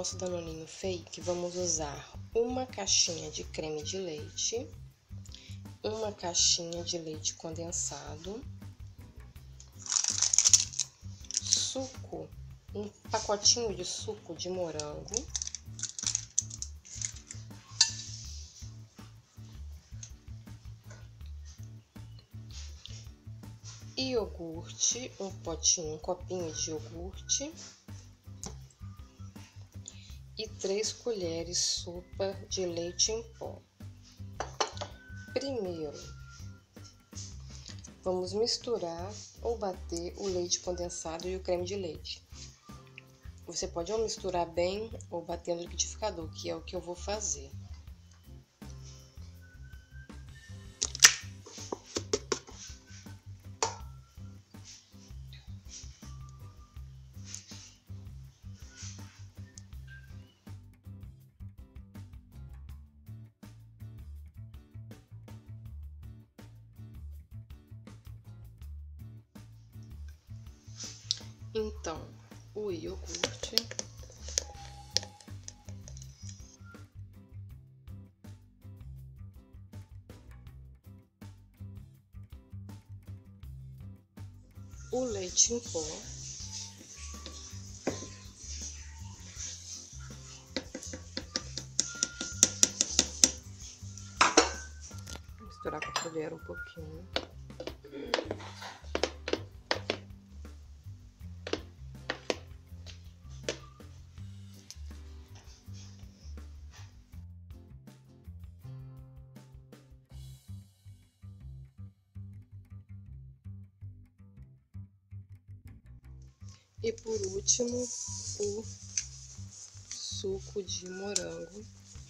nosso danoninho fake, vamos usar uma caixinha de creme de leite, uma caixinha de leite condensado, suco, um pacotinho de suco de morango, iogurte, um copinho de iogurte e 3 colheres sopa de leite em pó. Primeiro, vamos misturar ou bater o leite condensado e o creme de leite. Você pode ou misturar bem ou bater no liquidificador, que é o que eu vou fazer. Então, o iogurte, o leite em pó, misturar com a colher um pouquinho. E por último, o suco de morango.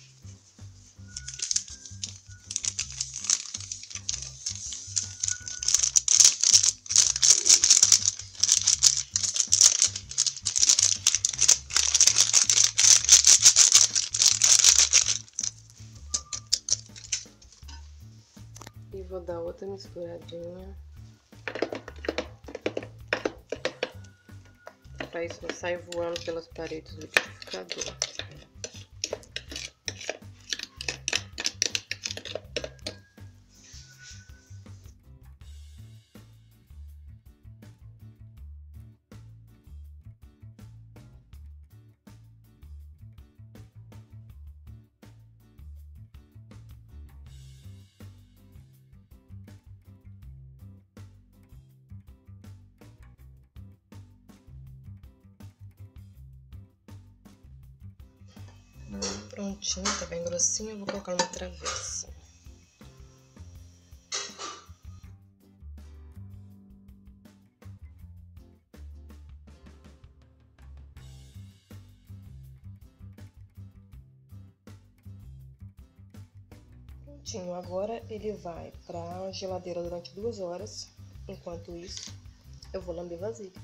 E vou dar outra misturadinha. Para isso não sair voando pelas paredes do liquidificador. Prontinho, tá bem grossinho, eu vou colocar numa travessa. Prontinho, agora ele vai para a geladeira durante 2 horas. Enquanto isso, eu vou lamber vasilha.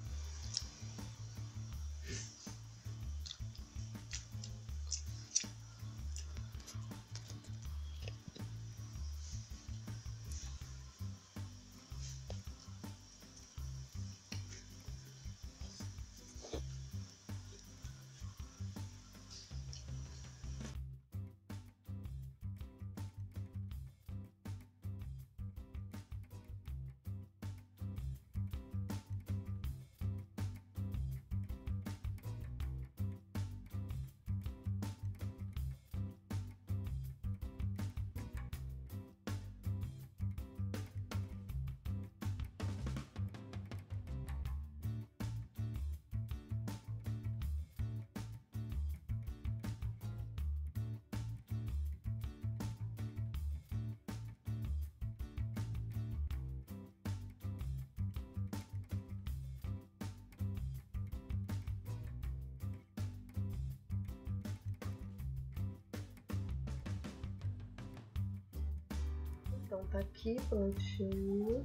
Então tá aqui prontinho.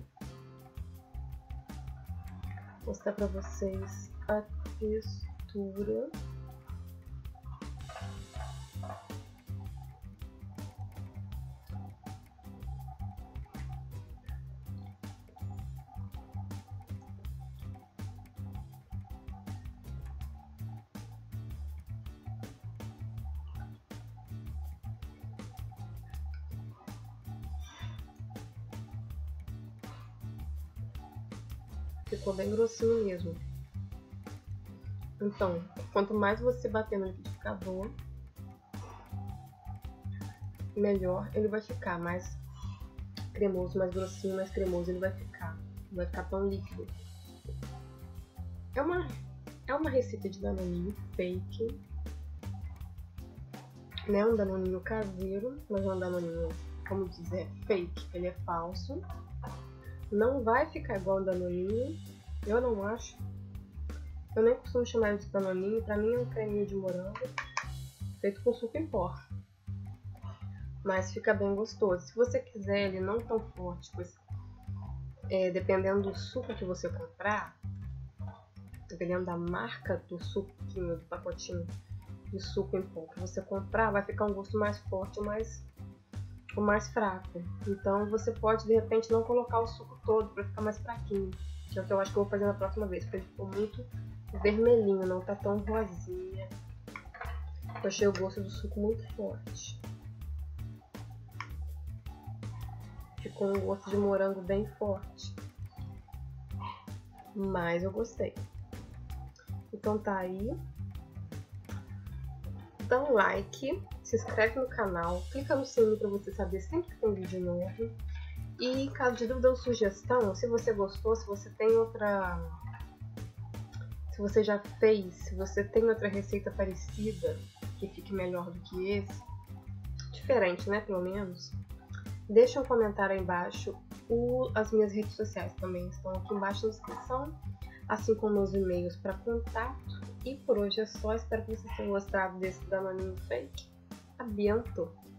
Vou mostrar pra vocês a textura. Ficou bem grossinho mesmo. Então, quanto mais você bater no liquidificador, melhor ele vai ficar. Mais cremoso, mais grossinho, mais cremoso ele vai ficar. Não vai ficar tão líquido. É uma receita de danoninho fake. Não é um danoninho caseiro, mas é um danoninho, como dizer, fake. Ele é falso. Não vai ficar igual um danoninho. Eu não acho. Eu nem costumo chamar ele de danoninho. Pra mim é um creminho de morango feito com suco em pó. Mas fica bem gostoso. Se você quiser ele não tão forte, pois, dependendo do suco que você comprar, dependendo da marca do suquinho, do pacotinho de suco em pó que você comprar, vai ficar um gosto mais forte ou mais fraco. Então você pode de repente não colocar o suco todo para ficar mais fraquinho, que é o que eu acho que eu vou fazer na próxima vez, porque ele ficou muito vermelhinho, não tá tão rosinha. Eu achei o gosto do suco muito forte. Ficou um gosto de morango bem forte, mas eu gostei. Então tá aí. Dá um like, se inscreve no canal, clica no sininho para você saber sempre que tem vídeo novo. E caso de dúvida ou sugestão, se você gostou, se você tem outra... Se você já fez, se você tem outra receita parecida que fique melhor do que esse, diferente, né, pelo menos, deixa um comentário aí embaixo. As minhas redes sociais também estão aqui embaixo na descrição, assim como meus e-mails para contato. E por hoje é só, espero que vocês tenham gostado desse danoninho fake. A bientôt!